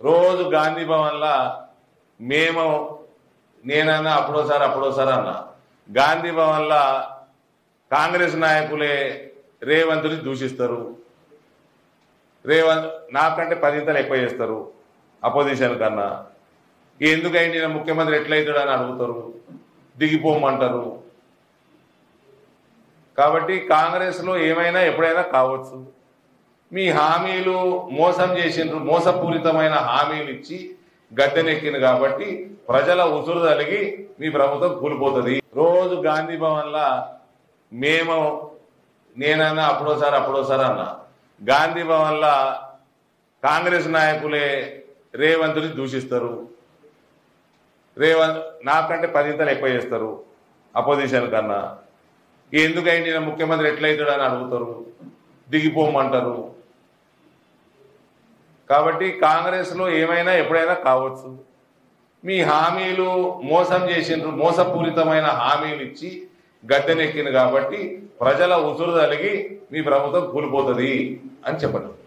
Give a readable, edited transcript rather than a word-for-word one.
రోజు గాంధీ భవన్లా మేము నేనన్నా అప్పుడోసారి అన్నా గాంధీ భవన్లా కాంగ్రెస్ నాయకులే రేవంత్ని దూషిస్తారు. రేవంత్ నాకంటే 10 ఇంతలు ఎక్కువ చేస్తారు అపోజిషన్ కన్నా. ఎందుకైంది నేను ముఖ్యమంత్రి ఎట్లయితాడు అని అడుగుతారు, దిగిపోమంటారు. కాబట్టి కాంగ్రెస్లో ఏమైనా ఎప్పుడైనా కావచ్చు. మీ హామీలు మోసం చేసిండ్రు, మోసపూరితమైన హామీలు ఇచ్చి గద్దెనెక్కింది కాబట్టి ప్రజల ఉసురు తలిగి మీ ప్రభుత్వం కూలిపోతుంది. రోజు గాంధీ భవన్లా మేము నేనన్నా అప్పుడోసారి అన్నా గాంధీ భవన్లా కాంగ్రెస్ నాయకులే రేవంత్ని దూషిస్తారు. రేవంత్ నాకంటే 10 ఇంతలు ఎక్కువ చేస్తారు అపోజిషన్ కన్నా. ఎందుకైంది నేను ముఖ్యమంత్రి ఎట్లయితాడు అని అడుగుతారు, దిగిపోమంటారు. కాబట్టి కాంగ్రెస్లో ఏమైనా ఎప్పుడైనా కావచ్చు. మీ హామీలు మోసం చేసిండ్రు, మోసపూరితమైన హామీలు ఇచ్చి గద్దెనెక్కింది కాబట్టి ప్రజల ఉసురు తలిగి మీ ప్రభుత్వం కూలిపోతుంది అని చెప్పండి.